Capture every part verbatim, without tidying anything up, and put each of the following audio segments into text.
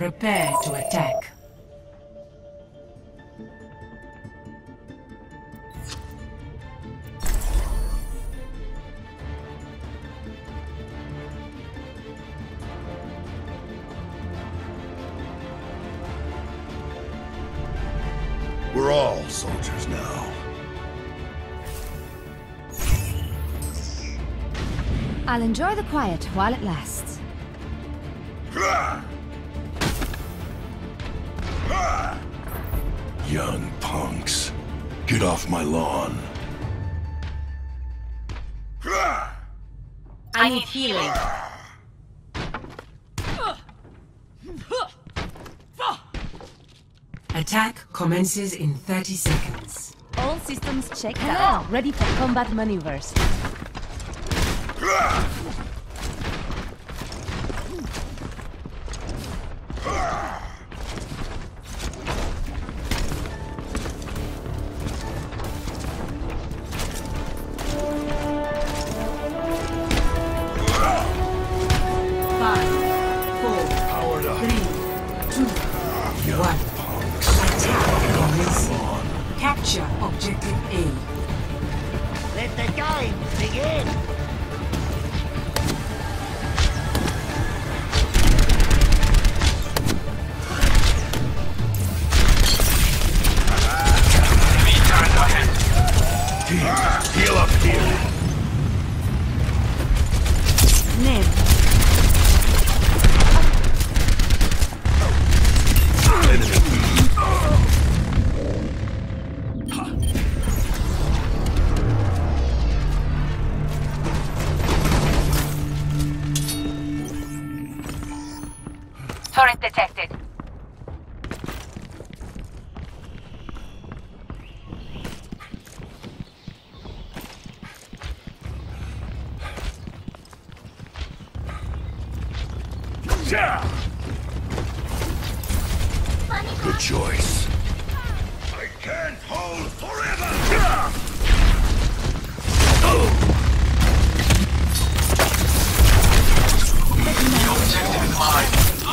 Prepare to attack. We're all soldiers now. I'll enjoy the quiet while it lasts. Young punks. Get off my lawn. I need healing. Attack commences in thirty seconds. All systems checked out. Ready for combat maneuvers. Five, four, three, two, one. Attack commencing. Capture objective A. Let the game begin! Heal up here. Name. Turret detected. Good choice. I can't hold forever! The objective is mine.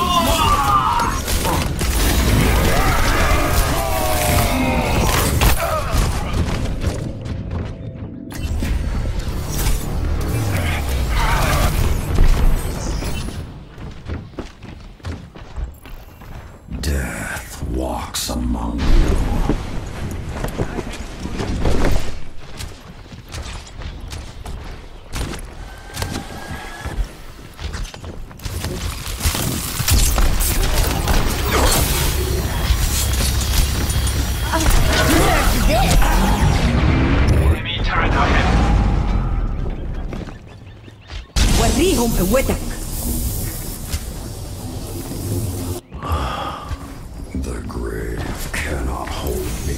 Death walks among you. Enemy turret ahead. وريهم قوتك. The grave cannot hold me.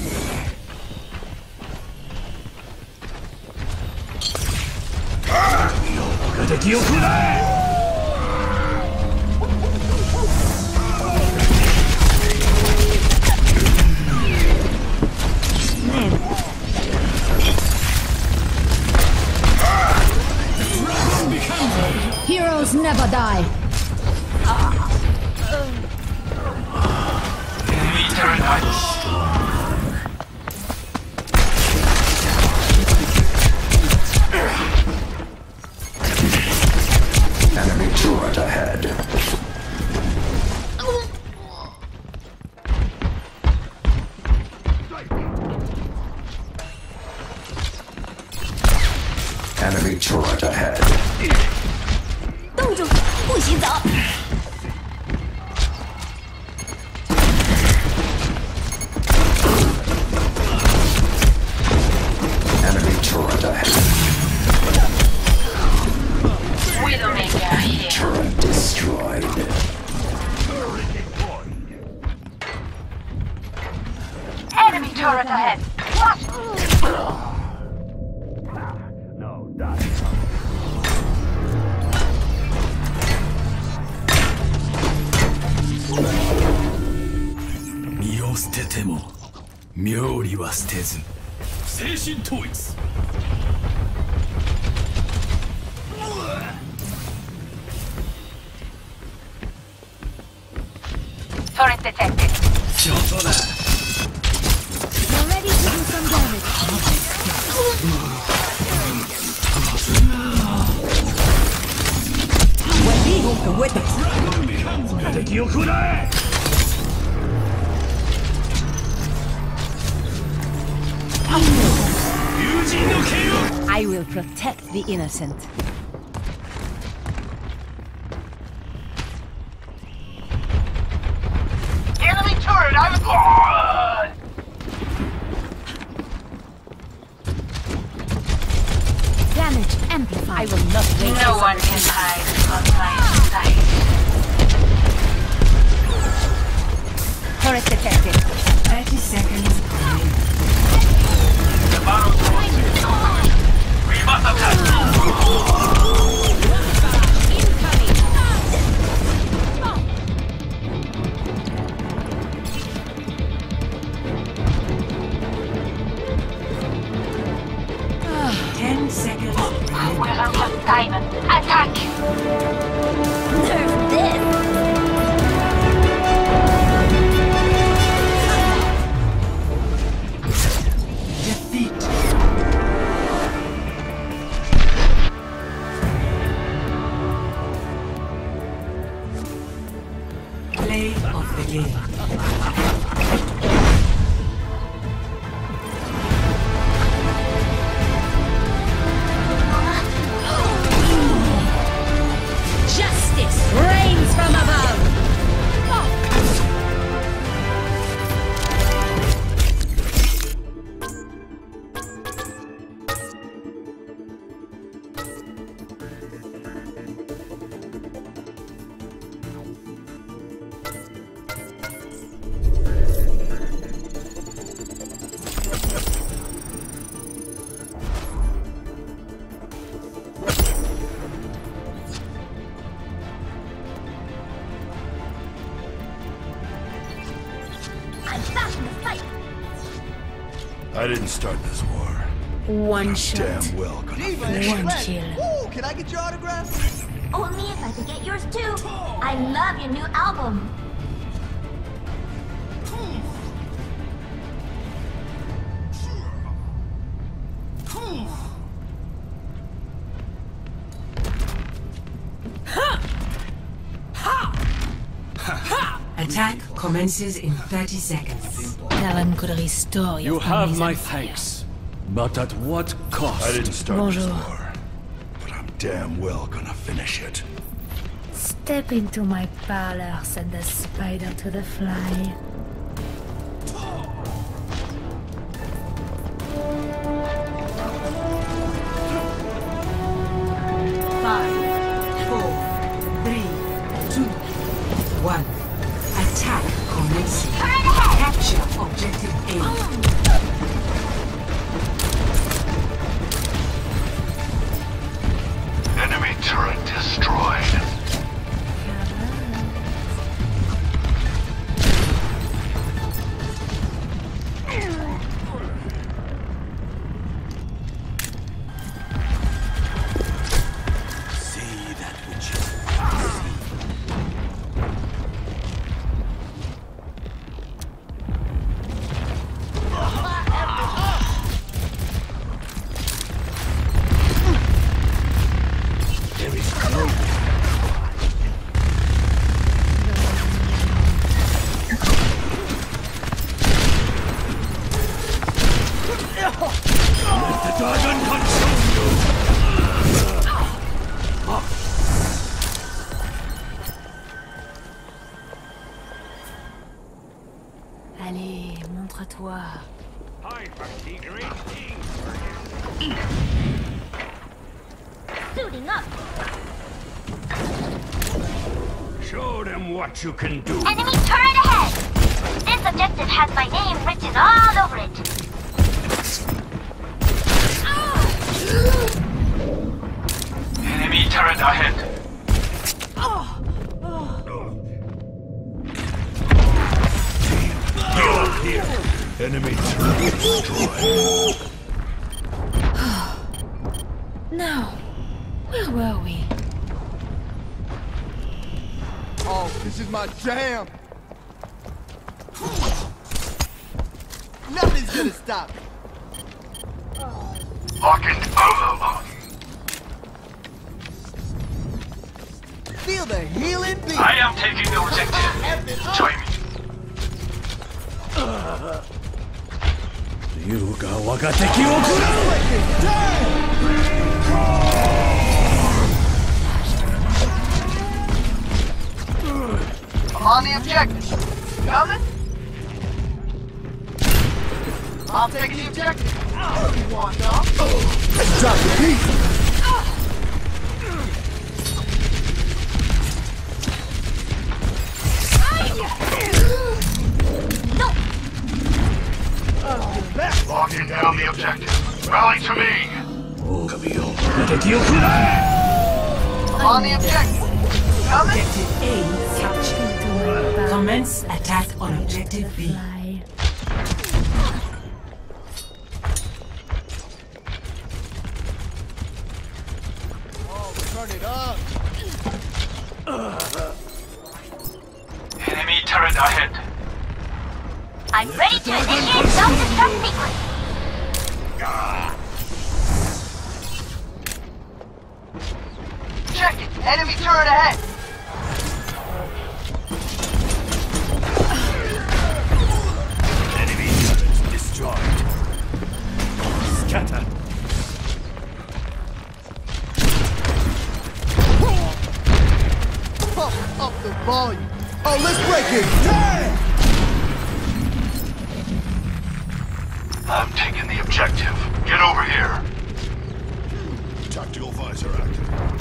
Heroes never die. Enemy turret ahead. Enemy turret ahead. Enemy turret ahead. 冻住，不许走。 Enemy turret ahead. Widowmaker here. Turret destroyed. Enemy turret ahead. No, die. 身を捨てても妙理は捨てず精神統一 Enemy turret detected. 上等だ You're ready to do some damage. وريهم قوتك. 敵を食らえ 友人の剣を I will protect the innocent. Enemy turret, I was... Damage amplified. I will not wait. No one can hide on my sight. Turret detected. thirty seconds remaining. The battle drones is complete. We must attack. Ten seconds remaining. We're out of time. Attack! Nerf this. Defeat. Play of the game. Justice reigns from above. I'm back in the fight. I didn't start this war. One shot. Damn well gonna finish One it. kill. Ooh, can I get your autograph? Only if I could get yours too. I love your new album. Attack commences in thirty seconds. Talon could restore your You have family's my empire. thanks, but at what cost? I didn't start Bonjour. this war, but I'm damn well gonna finish it. Step into my parlor, send the spider to the fly. Five, four, three, two, one. Attack commencing. Capture objective A. Enemy turret destroyed. See that which you There is no Let the dragon consume you! Allez, montre-toi. Suiting up. Show them what you can do. Enemy turret ahead. This objective has my name written all over it. Enemy turret ahead. Get up here. Enemy turret destroyed. Now, where were we? Oh, this is my jam. Nothing's gonna stop me. Locking Overwatch. Feel the healing beat. I am taking the objective. Join me. 龍が我が敵を食らう On the objective. Coming? I'm taking the objective. You want some? Drop the beat. Locking down the objective. Rally to me. 狼よ敵を食らえ On the objective. Coming? Objective A captured. Commence attack on objective B. Fly. Oh, turn it up. Enemy turret ahead. I'm ready to initiate self-destruct sequence. Check it. Enemy turret ahead. Enemy turret destroyed. Scatter. Pump up the volume. Oh, let's break it. Damn! I'm taking the objective. Get over here. Tactical visor active.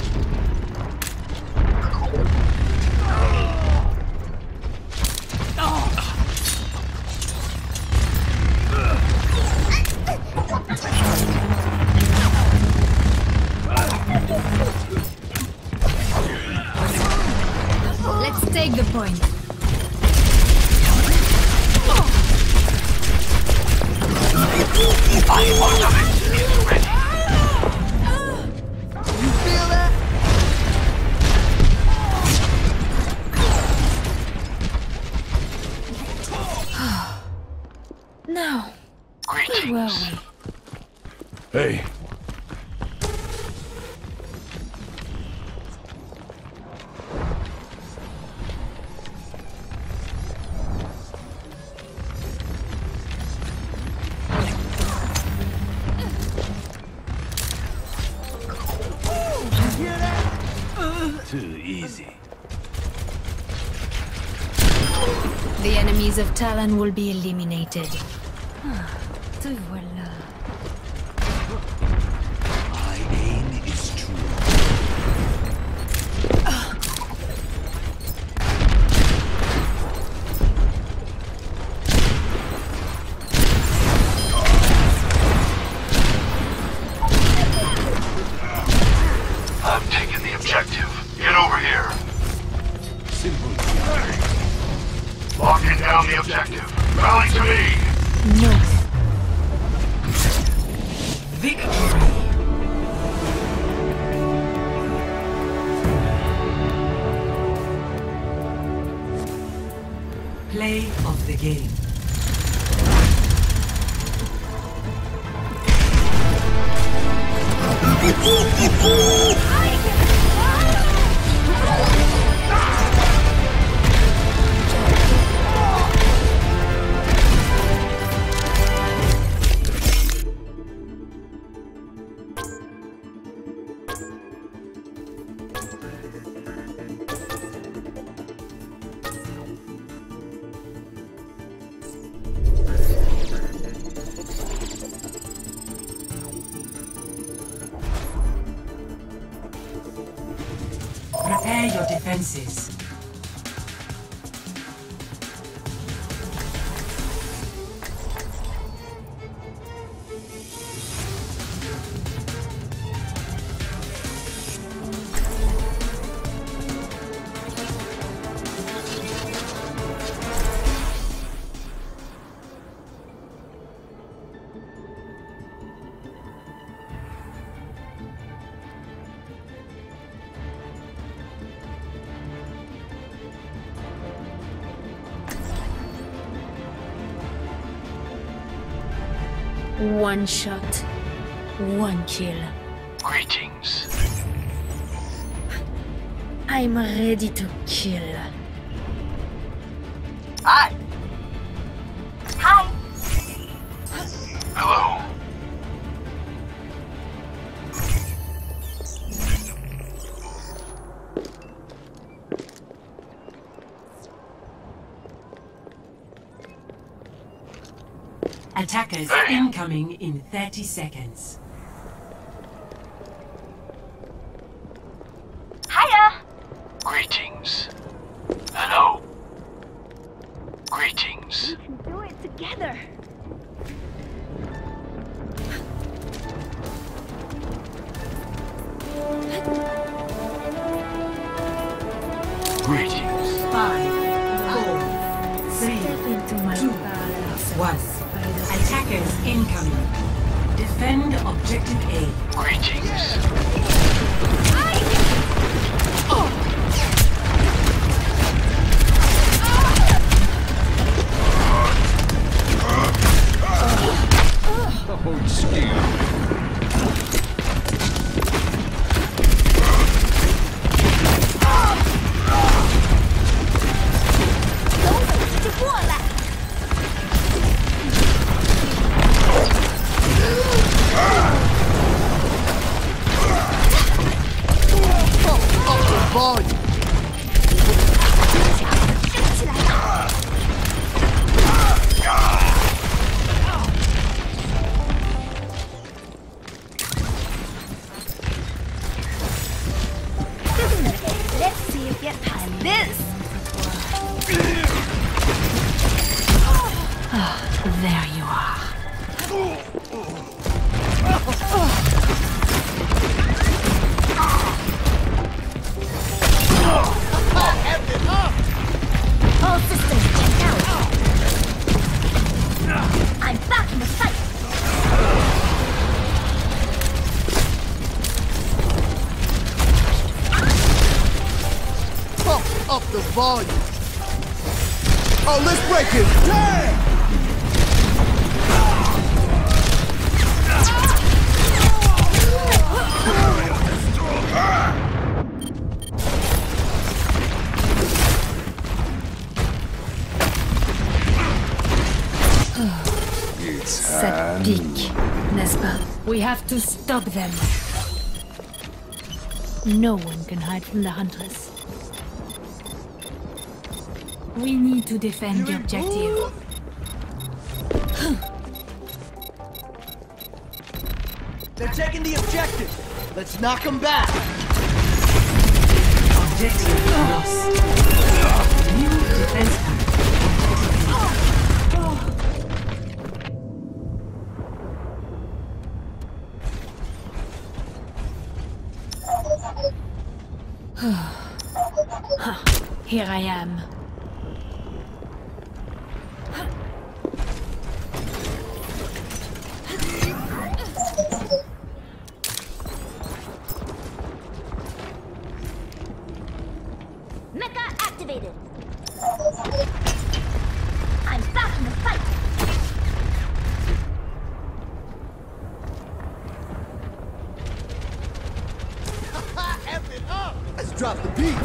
Let's take the point. My ultimate is ready. You feel that? Now, where were Greetings. we? Hey. Too easy. The enemies of Talon will be eliminated. Ah, te voilà. My aim is true. I'm taking the objective. Get over here. Simple. Locking down the objective. Rally to me. No. Victory. Play of the game. Prepare your defenses. One shot, one kill. Greetings. I'm ready to kill. Hi. Hi. Hello. Attackers Hey. incoming in thirty seconds. Hiya. Greetings. Hello. Greetings. We can do it together. Greetings. Five, four, three, Into my two, palace. one. Attackers incoming. Defend objective A. Greetings. Oh, excuse me. Volume. Let's see if you can this. There you are. All systems checked out. I'm back in the fight. Pump up the volume. Oh, let's break it. Damn! Ça pique, n'est-ce pas? We have to stop them. No one can hide from the hunters. We need to defend the objective. They're taking the objective. Let's knock them back. Objective lost. New defense pack. Here I am. Mecha activated. I'm back in the fight. Let's drop the beat.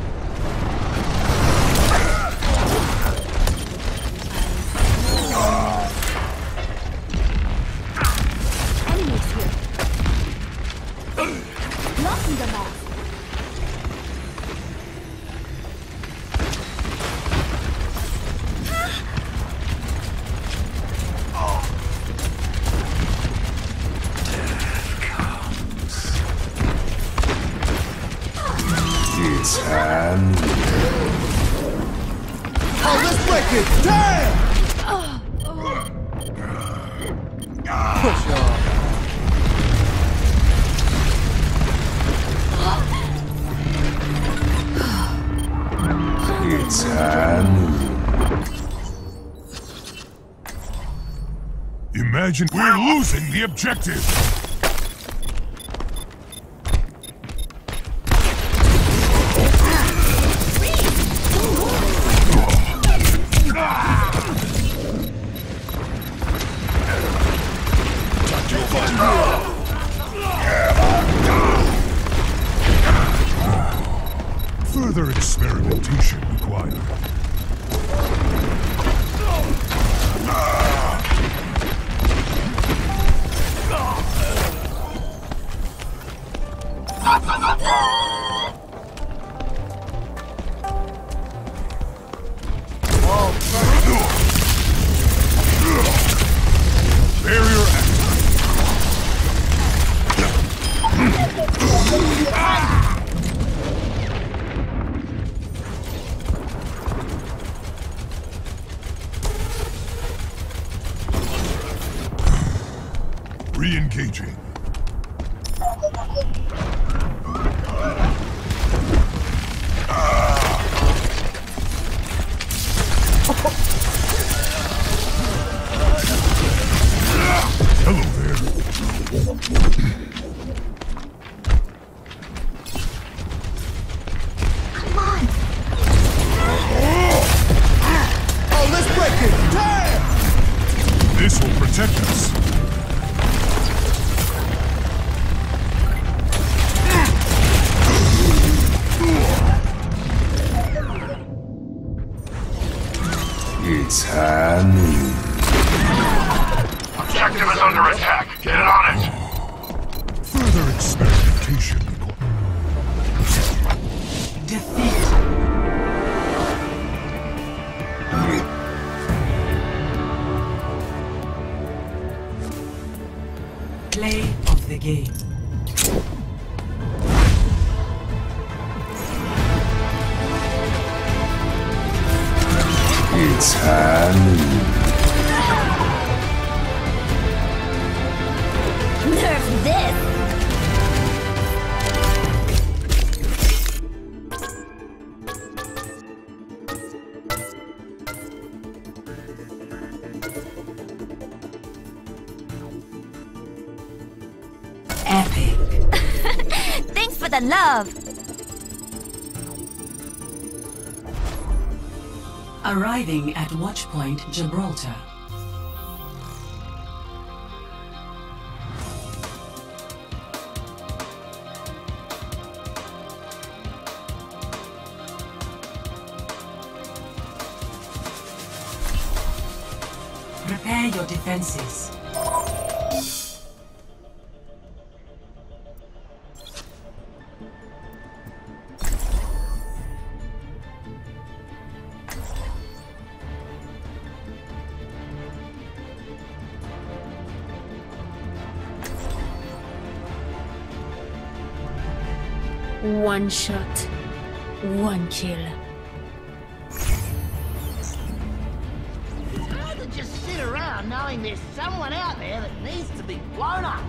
Enemies here. Blocking the map. It's hand. Oh, let's break it. Damn! Push on. It's hand. Imagine we're losing the objective. Further experimentation required. Barrier re-engaging. Hello there. Come on. Oh, let's break it! Damn! This will protect us. It's high noon. Objective is under attack. Get on it. Further experimentation required. Defeat. Play of the game. It's high noon. Nerf this! Epic. Thanks for the love! Arriving at Watchpoint Gibraltar. Prepare your defenses. One shot, one kill. It's hard to just sit around knowing there's someone out there that needs to be blown up.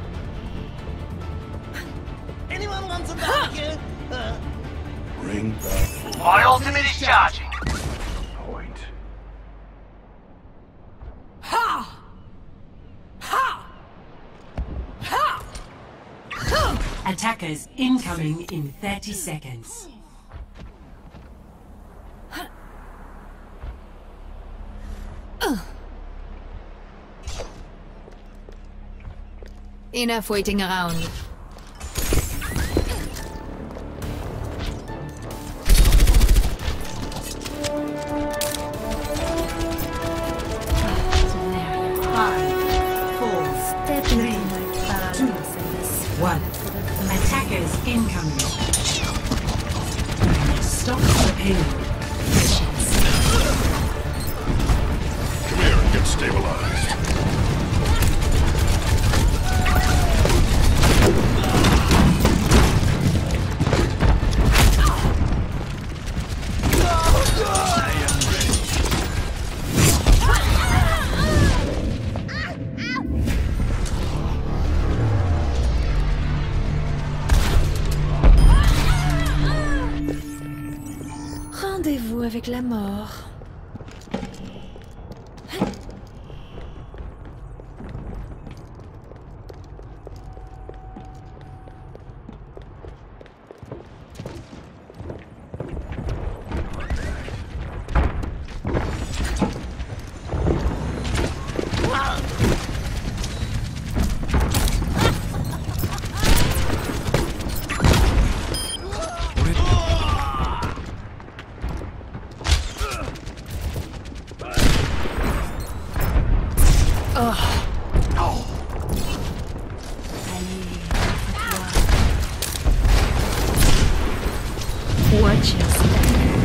Anyone wants a barbecue? Uh, Ring back. My ultimate is charging. Point. Ha! Ha! Ha! Attackers incoming in thirty seconds. Enough waiting around. One. Attackers incoming. Stop the pain. Come here and get stabilized. Rendez-vous avec la mort. Watch your step.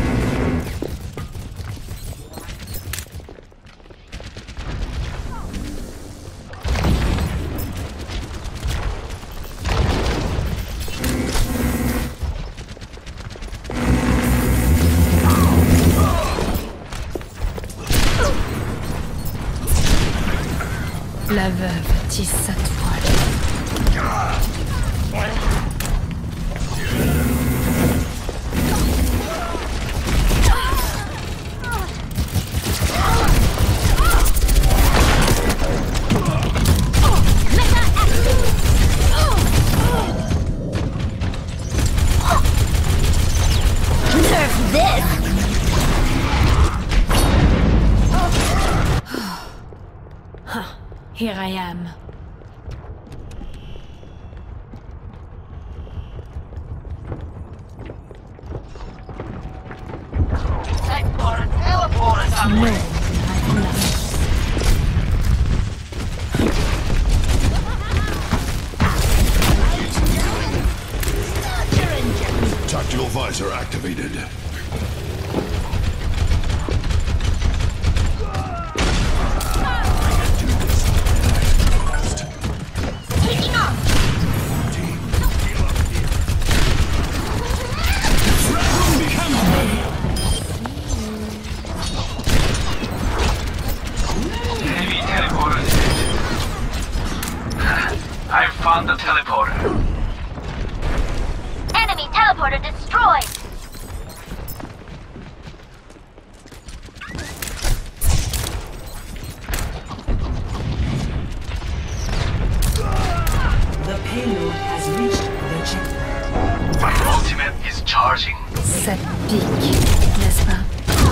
La veuve tisse sa toile. Here I am. Teleporter, teleporter, somewhere. Tactical visor activated. I found the teleporter. Enemy teleporter destroyed. The payload has reached the checkpoint. My ultimate is charging. Ça pique, n'est-ce pas?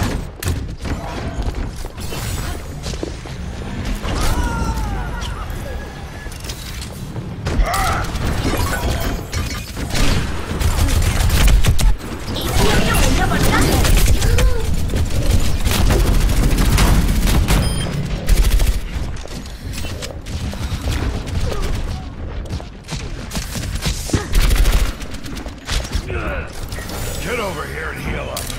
Get over here and heal up.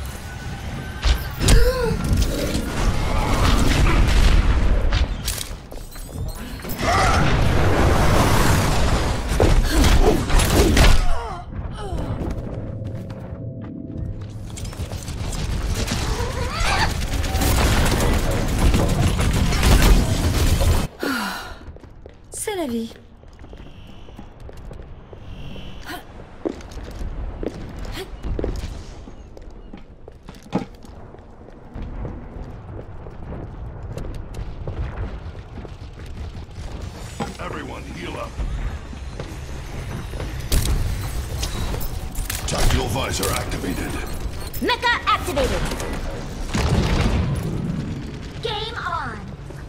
C'est la vie. Everyone heal up. Tactical visor activated. Mecha activated. Game on.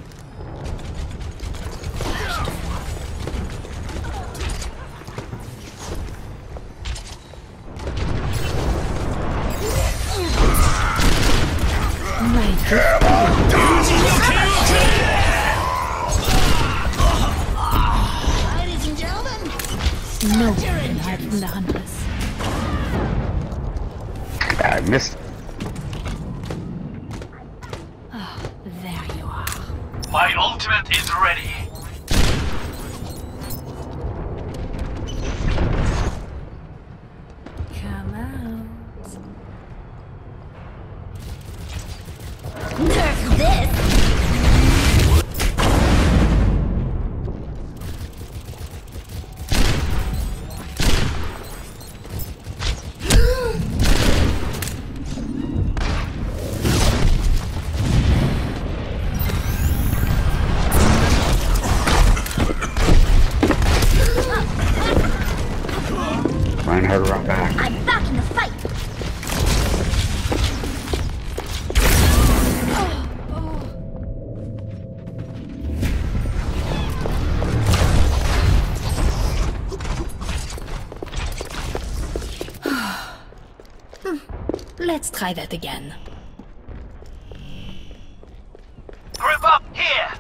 My God. Ladies and gentlemen, No one can hide from the hunters. I missed. Ah, there you are. My ultimate is ready. Come out. Nerf this. Find her right back. I'm back in the fight. Let's try that again. Group up here.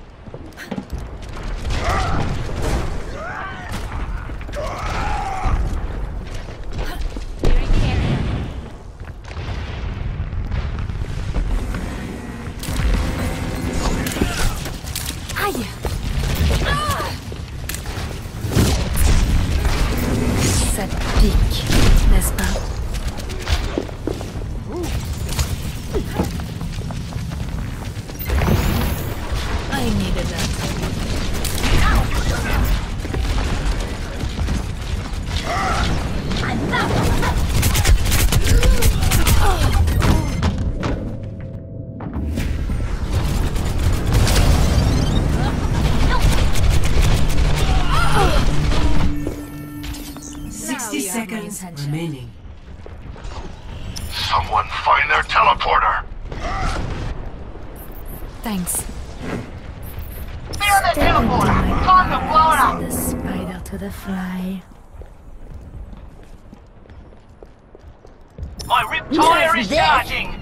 Someone find their teleporter. Thanks. Fear the teleporter! Time to blow it up! The spider to the fly. My rip tire is charging!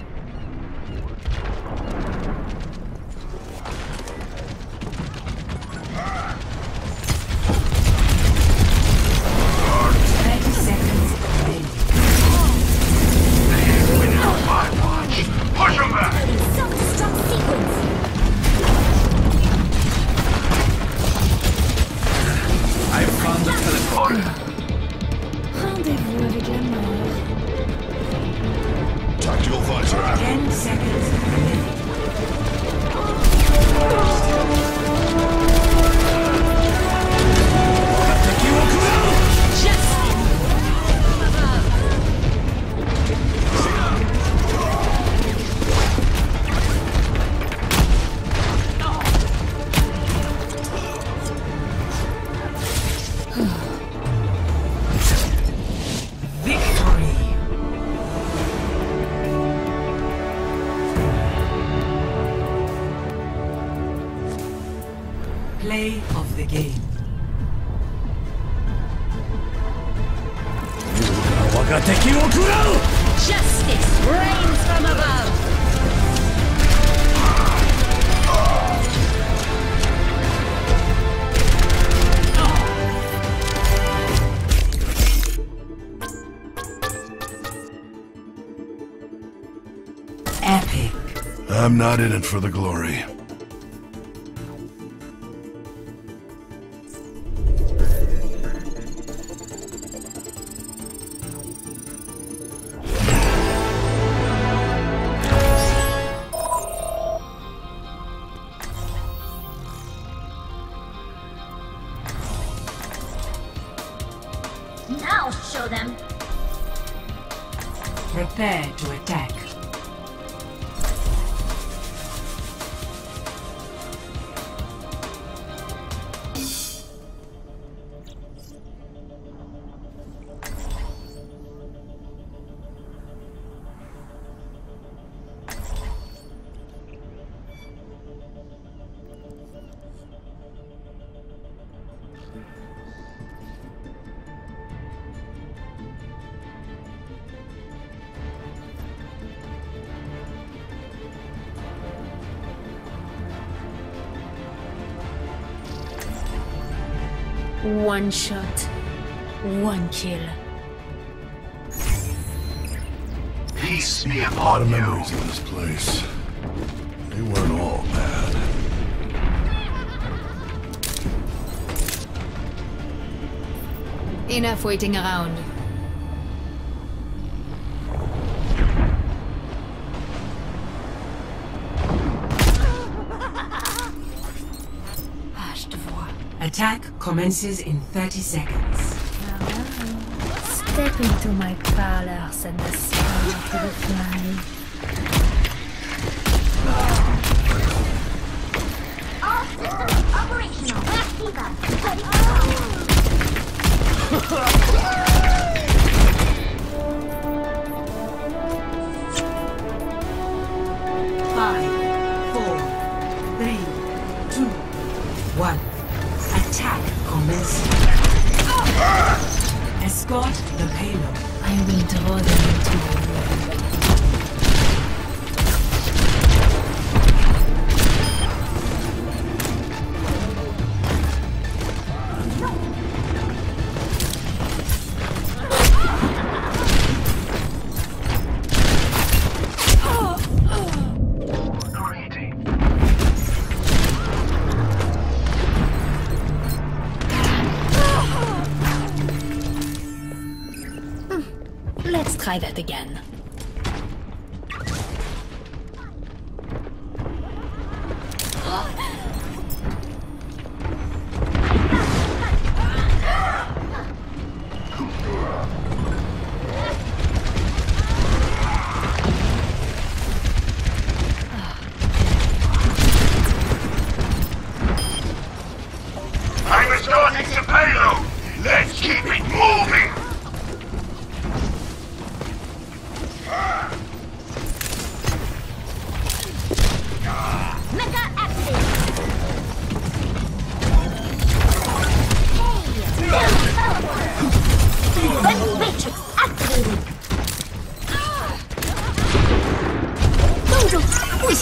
thirty seconds remaining. My watch. Push him back. Self-destruct sequence. I found the teleporter. Rendez-vous avec la mort. Tactical visor out. ten seconds remaining. Play of the game. Justice reigns from above. Epic. I'm not in it for the glory. Now show them. Prepare to attack. One shot, one kill. Peace be A lot of upon you. memories in this place. They weren't all bad. Enough waiting around. Ah, je te vois. Attack commences in thirty seconds. Step into my parlor, send the spider to the fly. All systems operational. Activa. Ready to go. Five, four, three, two, one. Attack commencing. Escort the payload. I will draw them into the world. Let's try that again. I'm escorting the payload. Let's keep it moving.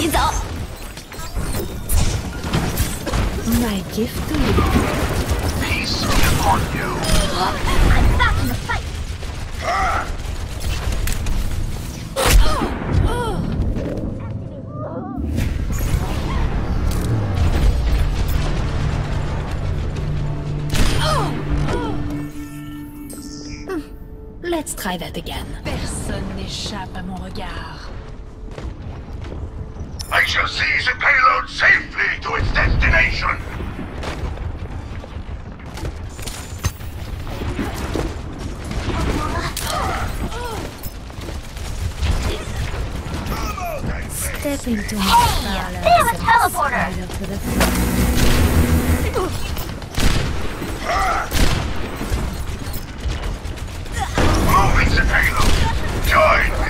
洗澡。My gift to you. Peace be upon you. I'm back in the fight. Let's try that again. Personne n'échappe à mon regard. I shall seize the payload safely to its destination. Step into my Hey, damn a teleporter! to the Moving the payload. Join me.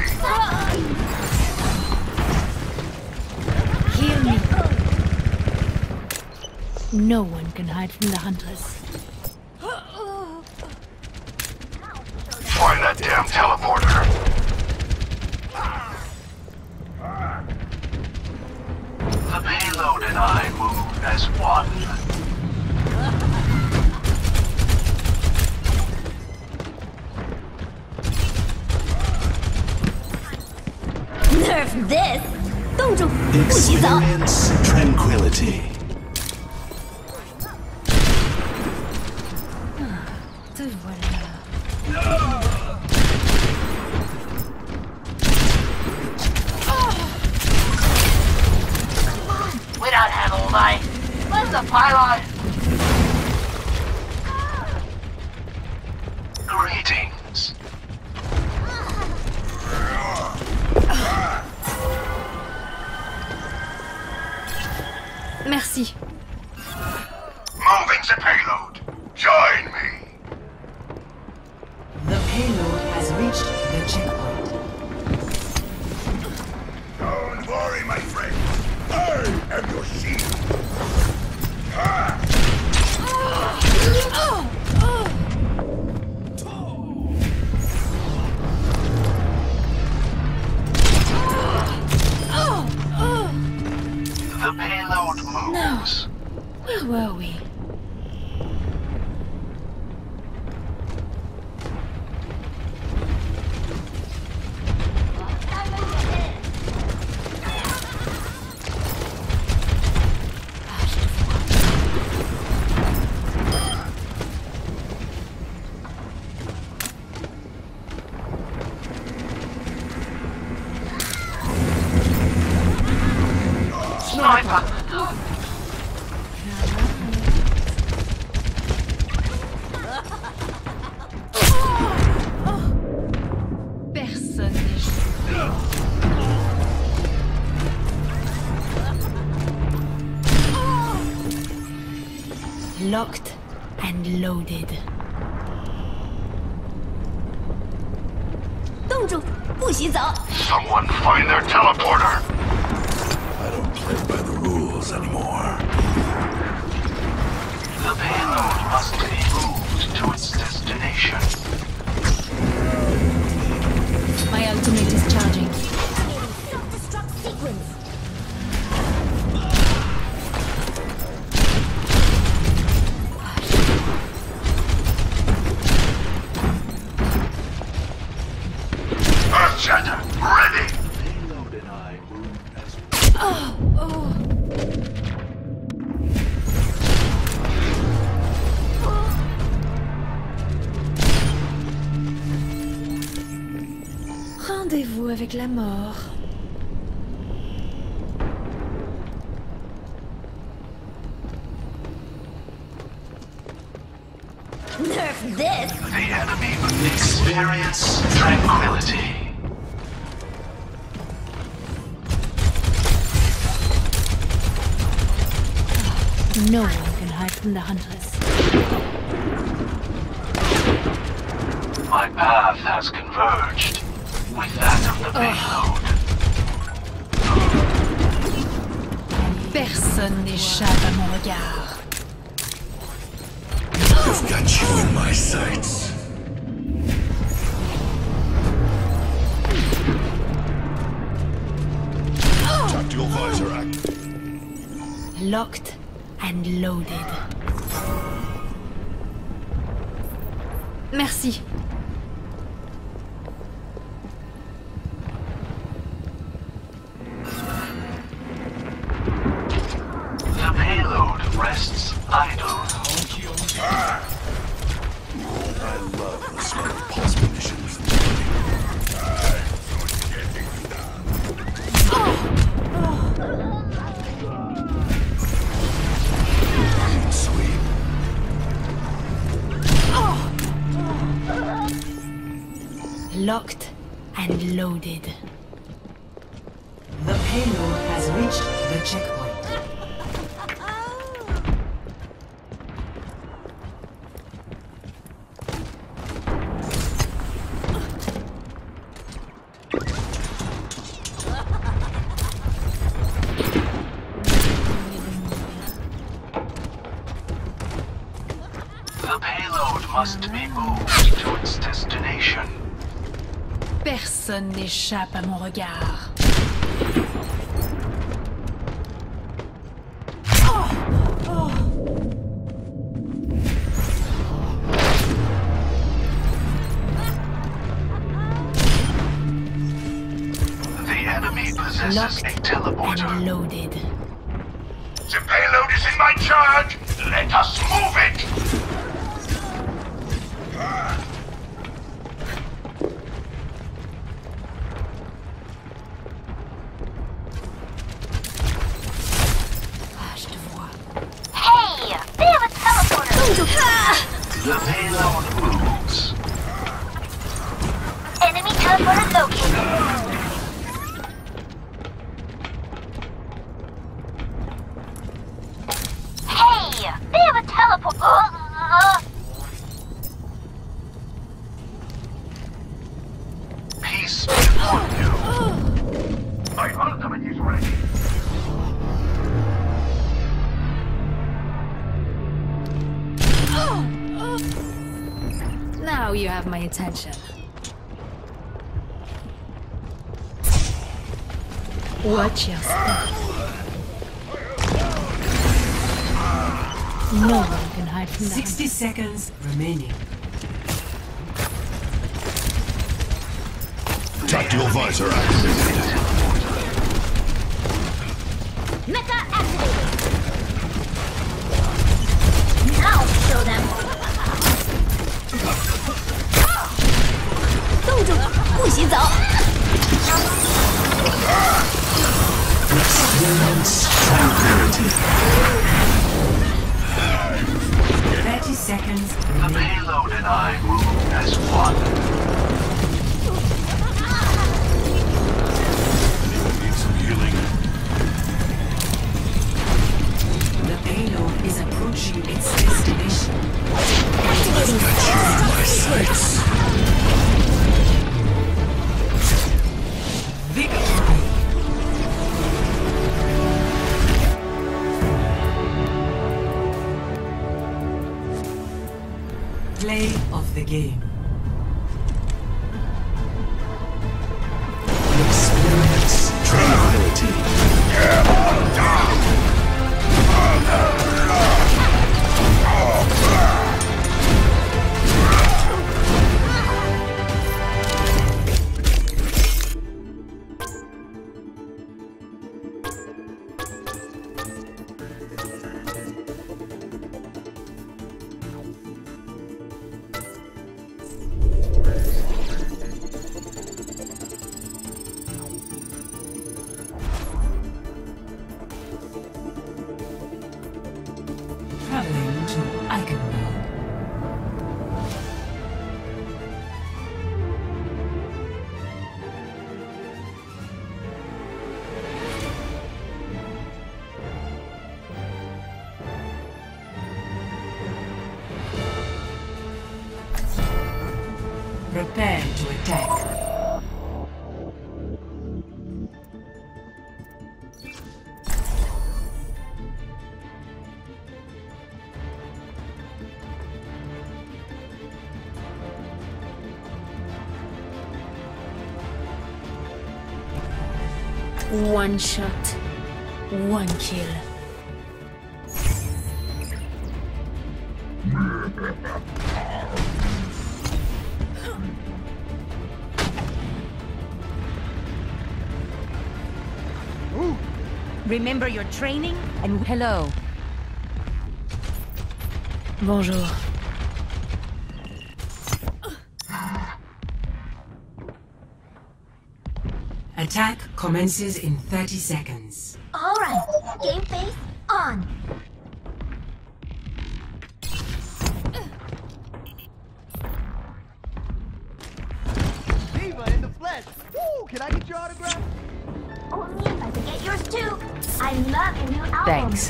Heal me. No one can hide from the hunters. Find that damn teleporter. The payload and I move as one. Nerf this! 冻住，不洗澡。 Experience tranquility. Te voilà. We don't have all night. Where's the pylon? Greetings. Merci. Moving the payload. Join me. The payload has reached the checkpoint. Don't worry, my friend. I am your shield. The payload moves. Where were we? Sniper! Personne n'échappe. Locked and loaded. 冻住，不洗澡。 Someone find their teleporter. I don't play by the rules anymore. The payload must be moved to its destination. My ultimate is charging. Self-destruct sequence. Earth Shatter, ready. Payload and I move as Oh, oh. Rendez-vous avec la mort. Nerf this! The enemy will experience tranquility. No one can hide from the hunters. My path has converged with that of the payload. Personne n'échappe à mon regard. I've got you in my sights. Tactical fire. Locked and loaded. Merci. The payload rests idle. I love the smell of pulse munitions. Clean sweep. Locked and loaded. The payload has reached the checkpoint. The payload must be moved to its destination. Personne n'échappe à mon regard. The enemy possesses Locked a teleporter. and loaded. The payload is in my charge! Let us move it! Ah, je te vois. Hey! They have a teleporter! The payload moves. Enemy teleporter located. Hey! They have a teleport. Uh, Peace before you. My ultimate is ready. Now you have my attention. Watch your step. No one can hide from that. Sixty seconds remaining. Tactical visor activated. Mecha activated. Now show them. 动住，不许走！ Thirty seconds The remaining. payload and I move as one. Anyone need some healing? The payload is approaching its destination. I've got you in my sights. Victory! Play of the game. Experience tranquility. Traveling to Arcadian. Prepare to attack. One shot, one kill. Remember your training and Hello. Bonjour. attack commences in thirty seconds. Alright, game face on. Diva in the flesh. Woo, can I get your autograph? Only if I can get yours too. I love your new album. Thanks.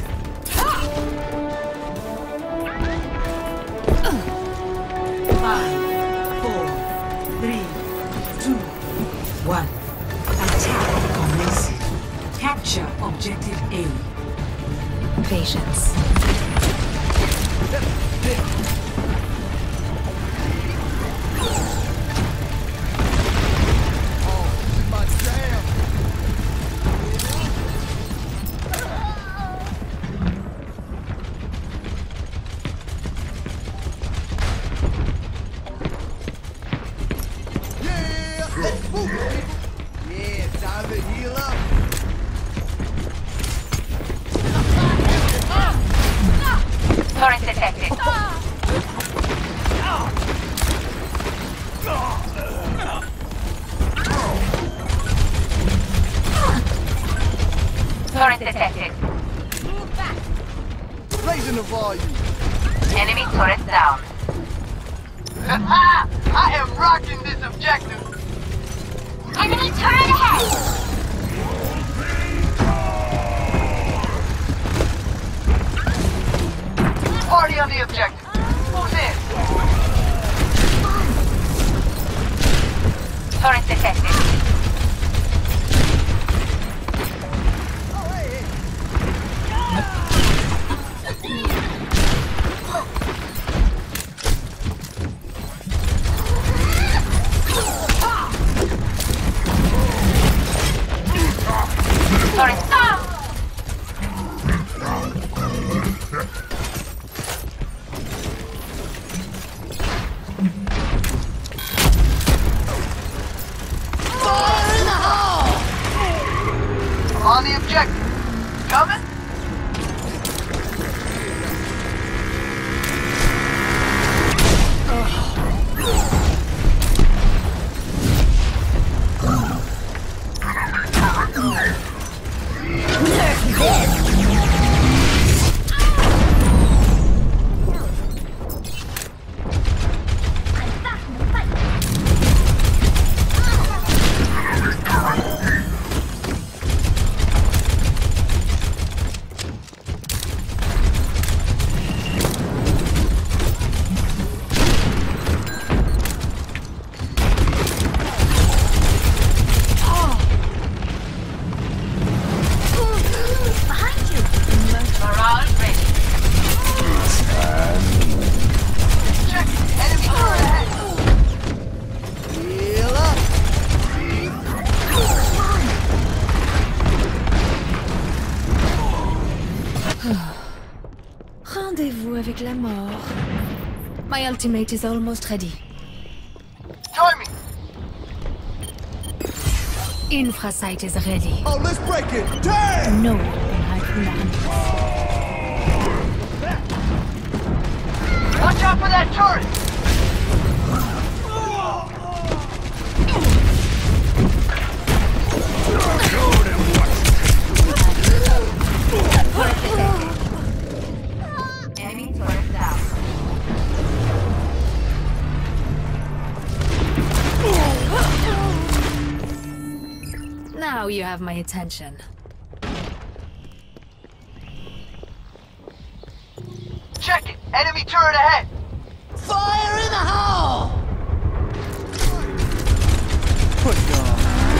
Five, four, three, two, one. Attack commencing. Capture objective A. Patience. Oh, this is my jam. Yeah, let's move, people. Yeah, time to heal up. Turret detected. Turret detected. Raising the volume. Enemy turret down. I am rocking this objective. Enemy turret ahead. Party on the objective. Who's in? Turret detected. Oh, hey, hey. Turret down. On the objective. Coming? I'm back in the fight. Behind you. Morale ready. Check it. Enemy turret ahead. Heal up. Rendez-vous avec la mort. My ultimate is almost ready. Join me. Infrasight is ready. Oh, let's break it. Damn! No one can hide from the hunters. Watch out for that turret. Enemy turret down. Now you have my attention. Check it. Enemy turret ahead. Fire in the hole. Put it on.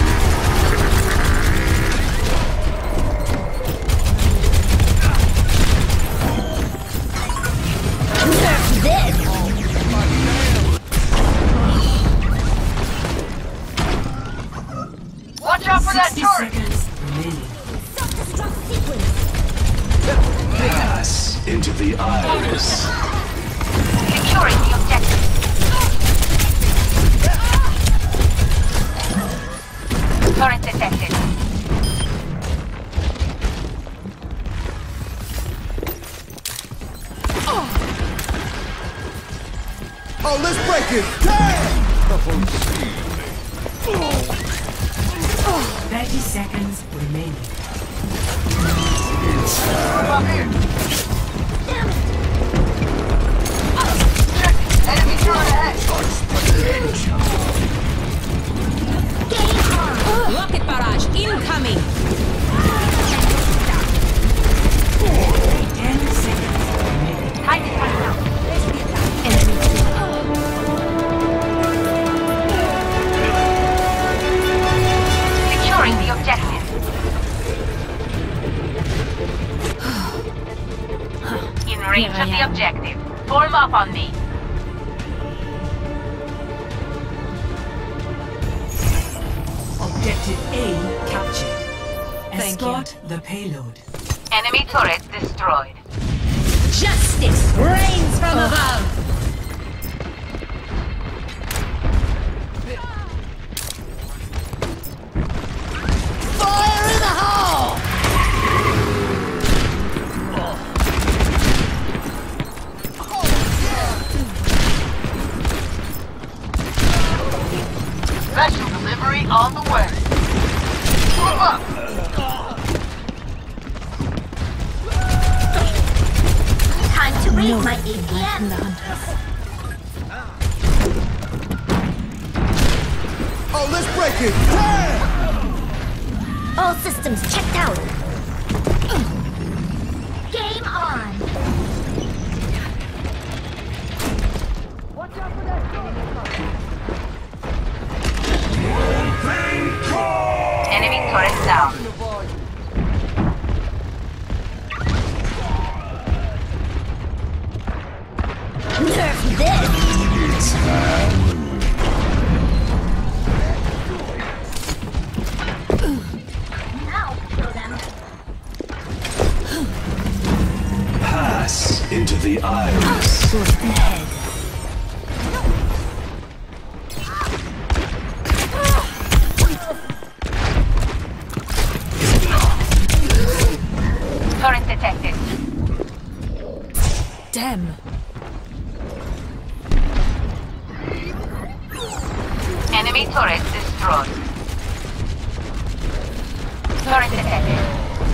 Watch out for that sixty turret! seconds remaining. Self-destruct sequence. Pass into the iris. Securing the objective. Turret detected. Oh, let's break it! Damn! thirty seconds remaining. Enemy drone ahead. Rocket barrage incoming! ten seconds remaining. Titan turret down. Enemy Securing the objective. In range Here I of the am. objective. Form up on me. Objective A captured. Thank you. Escort the payload. Enemy turret destroyed. Justice reigns from above! Fire in the hole! Special delivery on the way. Move up! Time to raise my A P From M. the hunters. Oh, let's break it! Damn! All systems checked out. Game on. Enemy turret down. Nerf this. Now kill them. Pass into the iris. Swift ahead. Turret detected. Damn. Enemy turret destroyed. Turret detected.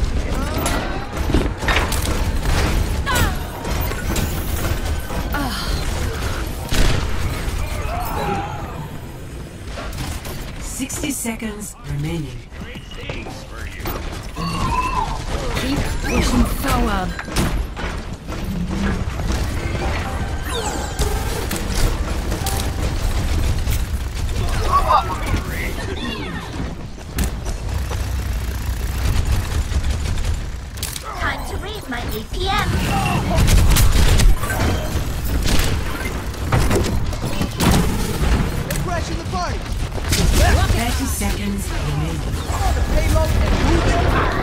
Sixty seconds remaining. Keep pushing forward. Time to raise my A P M. They're crashing the fight! thirty seconds remaining. The payload and move it out!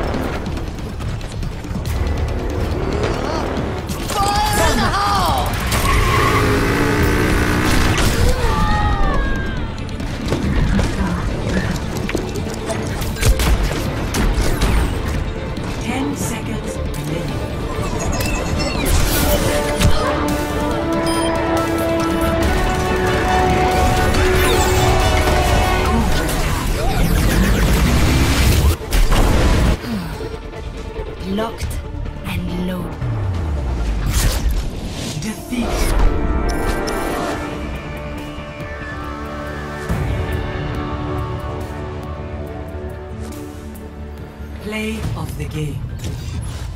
Fire in the hole! Ten seconds remaining. Locked and loaded. Defeat. Play of the game.